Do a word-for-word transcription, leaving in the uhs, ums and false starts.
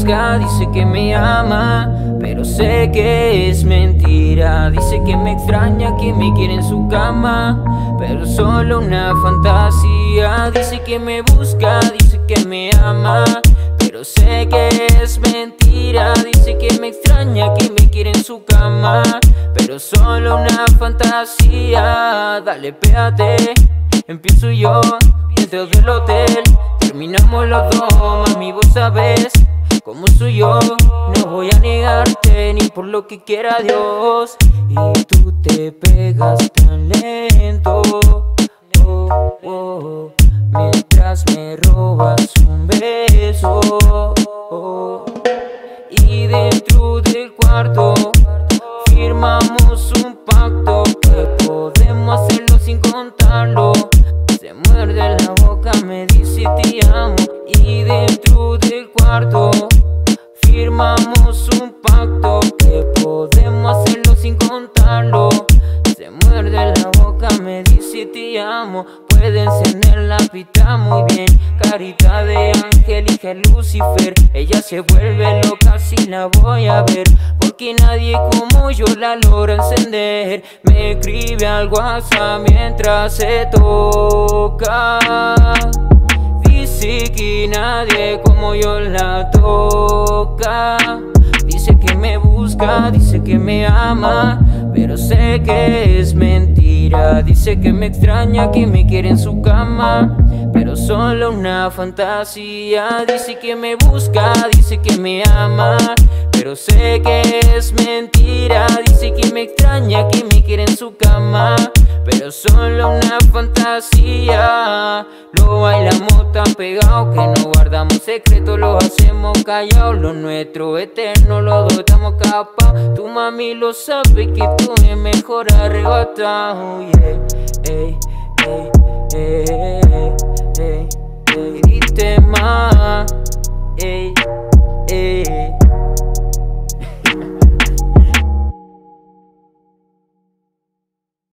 busca, dice que me ama, pero sé que es mentira. Dice que me extraña, que me quiere en su cama, pero solo una fantasía. Dice que me busca, dice que me ama, pero sé que es mentira. Dice que me extraña, que me quiere en su cama, pero solo una fantasía. Dale, pégate, empiezo yo dentro del hotel, terminamos los dos, mami, vos sabes cómo soy yo. No voy a negarte ni por lo que quiera Dios. Y tú te pegas tan lento, oh, oh, mientras me robas un beso, oh. Y dentro del cuarto firmamos un pacto que podemos hacerlo sin contarlo. Se muerde la boca, me dice te amo. Y dentro del cuarto firmamos un pacto que podemos hacerlo sin contarlo. Se muerde la boca, me dice te amo. Puede encender la pita muy bien, carita de ángel, hija de Lucifer. Ella se vuelve loca si la voy a ver, porque nadie como yo la logra encender. Me escribe al WhatsApp mientras se toca, dice que nadie como yo la toca. Dice que me busca, dice que me ama, pero sé que es mentira. Dice que me extraña, que me quiere en su cama, pero solo una fantasía. Dice que me busca, dice que me ama, pero sé que es mentira. Dice que me extraña, que me quiere en su cama, pero solo una fantasía. Lo bailamos tan pegado que no guardamos secretos, lo hacemos callados. Lo nuestro eterno, los dos estamos capados. Tu mami lo sabe que tú es mejor arrebatado, yeah. Ey, ey, ey, ey, ey, ey, dite más.